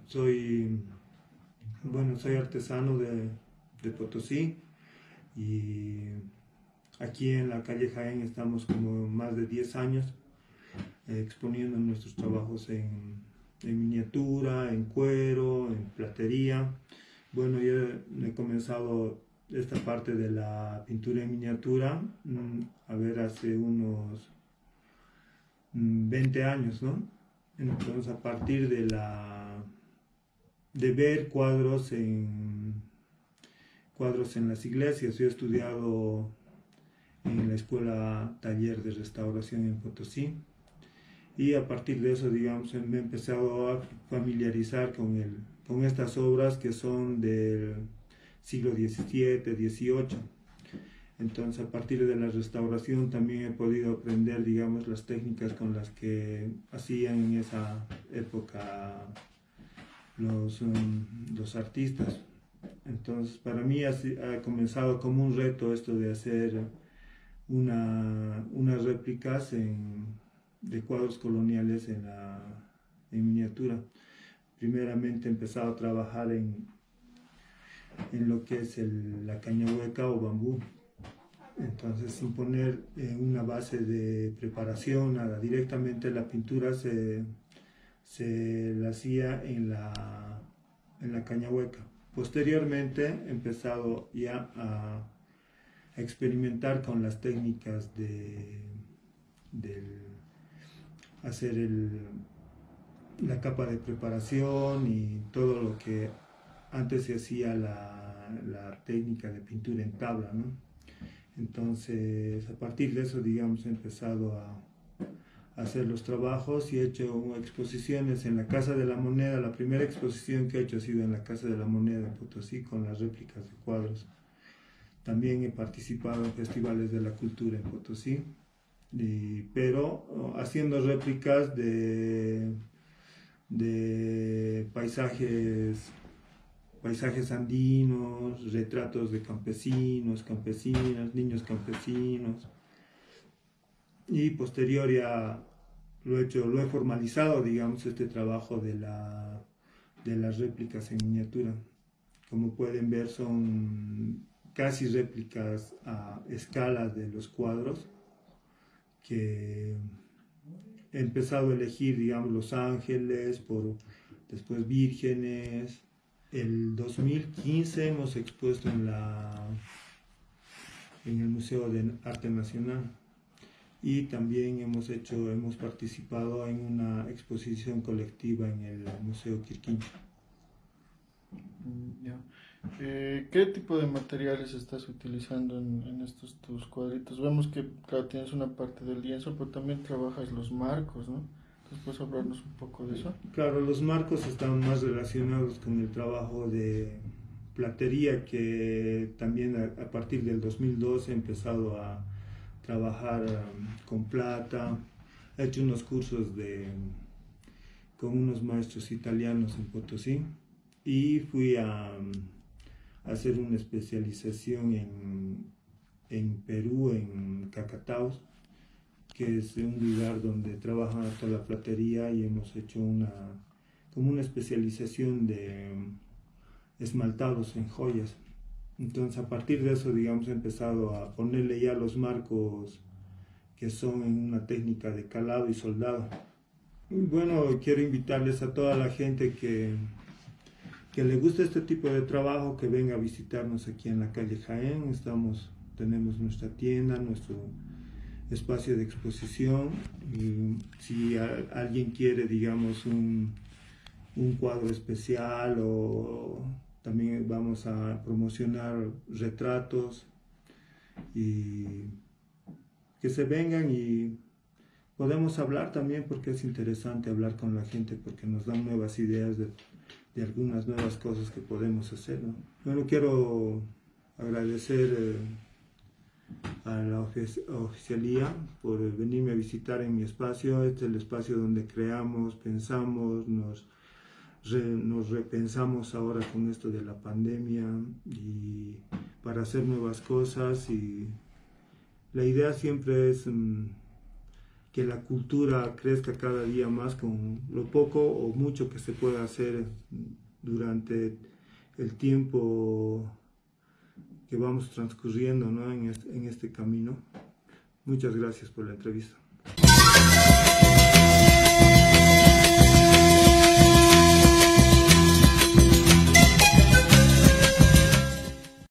soy, soy artesano de Potosí y aquí en la calle Jaén estamos como más de 10 años exponiendo nuestros trabajos en miniatura, en cuero, en platería. Bueno, yo he comenzado esta parte de la pintura en miniatura, a ver, hace unos 20 años, ¿no? Entonces, a partir de ver cuadros en las iglesias, yo he estudiado en la escuela taller de restauración en Potosí y a partir de eso, digamos, me he empezado a familiarizar con estas obras que son del siglo XVII, XVIII. Entonces, a partir de la restauración también he podido aprender, digamos, las técnicas con las que hacían en esa época los artistas. Entonces, para mí ha comenzado como un reto esto de hacer unas réplicas de cuadros coloniales en miniatura. Primeramente he empezado a trabajar en lo que es la caña hueca o bambú. Entonces, sin poner una base de preparación, nada, directamente la pintura se la hacía en la caña hueca. Posteriormente he empezado ya a experimentar con las técnicas de hacer la capa de preparación y todo lo que antes se hacía la técnica de pintura en tabla, ¿no? Entonces, a partir de eso, digamos, he empezado a hacer los trabajos y he hecho exposiciones en la Casa de la Moneda. La primera exposición que he hecho ha sido en la Casa de la Moneda de Potosí con las réplicas de cuadros. También he participado en festivales de la cultura en Potosí, pero haciendo réplicas de paisajes andinos, retratos de campesinos, campesinas, niños campesinos. Y posterior ya lo he formalizado, digamos, este trabajo de las réplicas en miniatura. Como pueden ver, son casi réplicas a escala de los cuadros que he empezado a elegir, digamos, los ángeles, después vírgenes. El 2015 hemos expuesto en el Museo de Arte Nacional y también hemos participado en una exposición colectiva en el Museo Quirquincho. Ya. ¿Qué tipo de materiales estás utilizando en estos tus cuadritos? Vemos que, claro, tienes una parte del lienzo, pero también trabajas los marcos, ¿no? Entonces, ¿puedes hablarnos un poco de eso? Claro, los marcos están más relacionados con el trabajo de platería, que también a partir del 2012 he empezado a trabajar con plata. He hecho unos cursos con unos maestros italianos en Potosí y fui a hacer una especialización en Perú, en Cacataos, que es un lugar donde trabajan hasta la platería, y hemos hecho como una especialización de esmaltados en joyas. Entonces, a partir de eso, digamos, he empezado a ponerle ya los marcos que son en una técnica de calado y soldado. Bueno, quiero invitarles a toda la gente que le guste este tipo de trabajo, que venga a visitarnos aquí en la calle Jaén. Tenemos nuestra tienda, nuestro espacio de exposición, y si alguien quiere, digamos, un cuadro especial, o también vamos a promocionar retratos, y que se vengan y podemos hablar también, porque es interesante hablar con la gente, porque nos dan nuevas ideas de algunas nuevas cosas que podemos hacer, ¿no? Bueno, quiero agradecer a la oficialía por venirme a visitar en mi espacio. Este es el espacio donde creamos, pensamos, nos repensamos ahora con esto de la pandemia, y para hacer nuevas cosas, y la idea siempre es que la cultura crezca cada día más con lo poco o mucho que se pueda hacer durante el tiempo que vamos transcurriendo, ¿no? en este camino. Muchas gracias por la entrevista.